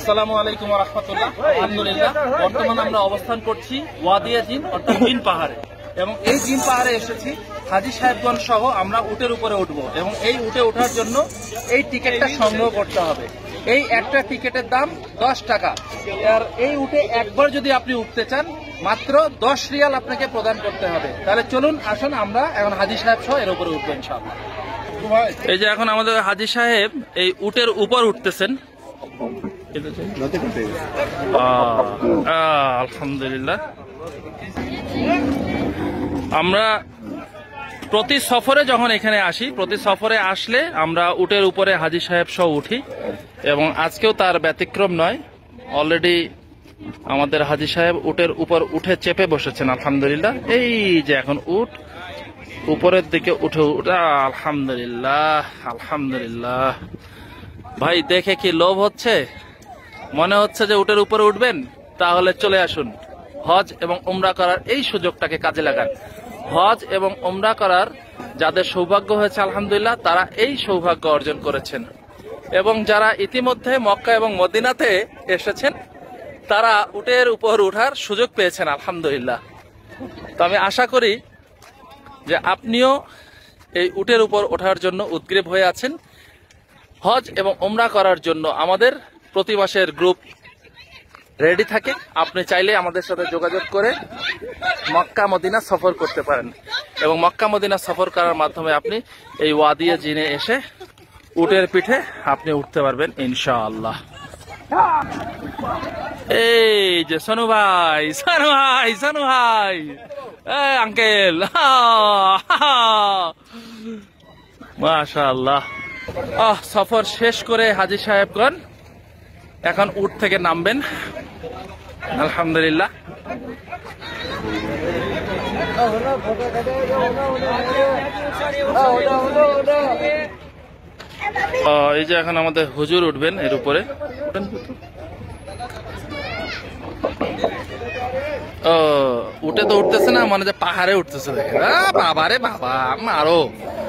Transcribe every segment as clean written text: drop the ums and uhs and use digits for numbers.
আসসালামু আলাইকুম ওয়া রাহমাতুল্লাহ। আলহামদুলিল্লাহ, বর্তমানে আমরা অবস্থান করছি ওয়াদিয়া জিন অর্থাৎ জিন পাহাড়ে, এবং এই জিন পাহাড়ে এসেছি হাজী সাহেবগঞ্জ সহ আমরা উটের উপরে উঠবো, এবং এই উটে ওঠার জন্য এই টিকিটটা সংগ্রহ করতে হবে। এই একটা টিকিটের দাম 10 টাকা। আর এই উটে একবার যদি আপনি উঠতে চান মাত্র 10 রিয়াল আপনাকে প্রদান করতে হবে। তাহলে চলুন আসুন আমরা এখন হাজী সাহেব সহ এর উপরে উঠবো ইনশাআল্লাহ। এই যে এখন আমাদের হাজী সাহেব এই উটের উপর উঠতেছেন। আলহামদুলিল্লাহ, আমরা প্রতি সফরে যখন এখানে আসি, প্রতি সফরে আসলে আমরা উটের উপরে হাজী সাহেব সহ উঠি, এবং আজকেও তার ব্যতিক্রম নয়। অলরেডি আমাদের হাজী সাহেব উটের উপর উঠে চেপে বসেছেন। আলহামদুলিল্লাহ, এই যে এখন উট উপরের দিকে উঠে আলহামদুলিল্লাহ আলহামদুলিল্লাহ। ভাই দেখে কি লোভ হচ্ছে, মনে হচ্ছে যে উটের উপরে উঠবেন? তাহলে চলে আসুন, হজ এবং উমরা করার এই সুযোগটাকে কাজে লাগান। হজ এবং উমরা করার যাদের সৌভাগ্য হয়েছে আলহামদুলিল্লাহ, তারা এই সৌভাগ্য অর্জন করেছেন, এবং যারা ইতিমধ্যে মক্কা এবং মদিনাতে এসেছেন তারা উটের উপর উঠার সুযোগ পেয়েছেন আলহামদুলিল্লাহ। তো আমি আশা করি যে আপনিও এই উটের উপর ওঠার জন্য উদ্গ্রীব হয়ে আছেন। হজ এবং উমরা করার জন্য আমাদের প্রতি মাসের গ্রুপ রেডি থাকে। আপনি চাইলে আমাদের সাথে যোগাযোগ করে মক্কা মদিনা সফর করতে পারেন, এবং মক্কা মদিনা সফর করার মাধ্যমে আপনি এই ওয়াদিয়া জিনে এসে উটের পিঠে আপনি উঠতে পারবেন ইনশাআল্লাহ। এই যে সোনু ভাই, সোনু ভাই, সোনু ভাই, আঙ্কেল, মাশাআল্লাহ। সফর শেষ করে হাজী সাহেবগণ এখন উট থেকে নামবেন আলহামদুলিল্লাহ। এই যে এখন আমাদের হুজুর উঠবেন এর উপরে। উঠে তো উঠতেছে না, মানে যে পাহাড়ে উঠতেছে। দেখে বাবা রে বাবা, মারো।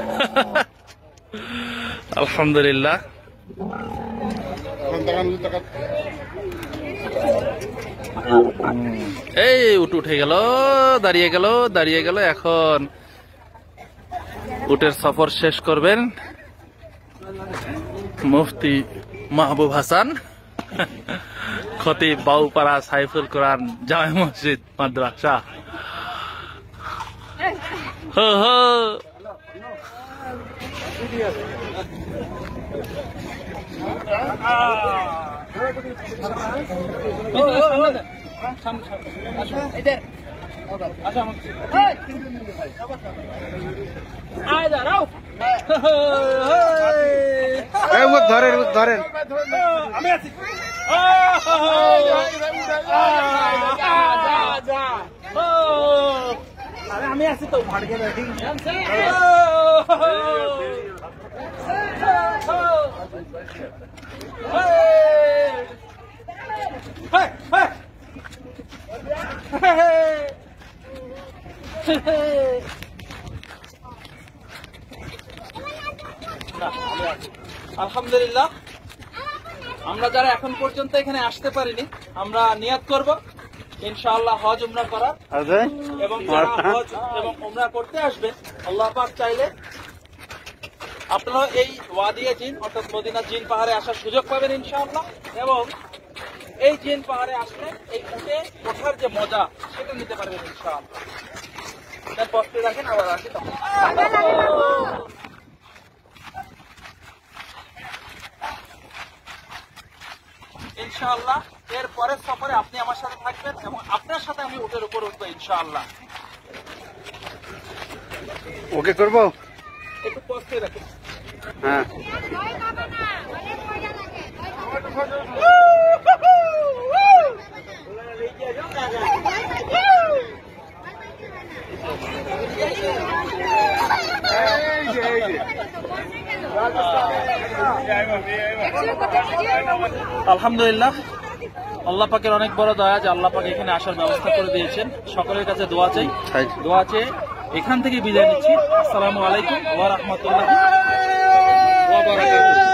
আলহামদুলিল্লাহ, এই উট উঠে গেল, দাঁড়িয়ে গেল, দাঁড়িয়ে গেল। এখন উটের সফর শেষ করবেন মুফতি মাহবুব হাসান, খতিব বাউপাড়া সাইফুল কোরআন জামে মসজিদ মাদ্রাসা। ধরেন ধরেন, আমি আছি তো। আলহামদুলিল্লাহ, আমরা যারা এখন পর্যন্ত এখানে আসতে পারিনি, আমরা নিয়াত করব ইনশাআল্লাহ হজ উমরা করার, এবং যারা হজ এবং উমরা করতে আসবেন আল্লাহ পাক চাইলে আপনারা এই ওয়াদিয়া জিন অর্থাৎ মদিনা জিন পাহাড়ে আসার সুযোগ পাবেন ইনশাআল্লাহ। এবং এই জিন পাহাড়ে আসলে এই উটে ওঠার যে মজা সেটা নিতে পারবেন ইনশাআল্লাহ। কষ্ট রাখেন, আবার আসি তখন। ইনশাআল্লাহ এর পরের সফরে আপনি আমার সাথে থাকবেন, এবং আপনার সাথে আমি উটের উপর উঠবো ইনশাআল্লাহ। ওকে করবো, একটু কষ্ট রাখেন। হ্যাঁ, আলহামদুলিল্লাহ, আল্লাহ পাকের অনেক বড় দয়া যে আল্লাহ পাক এখানে আসার ব্যবস্থা করে দিয়েছেন। সকলের কাছে দোয়া চাই, দোয়া চেয়ে এখান থেকে বিদায় নিচ্ছি। আসসালামু আলাইকুম ওয়া রাহমাতুল্লাহি ওয়া বারাকাতুহু।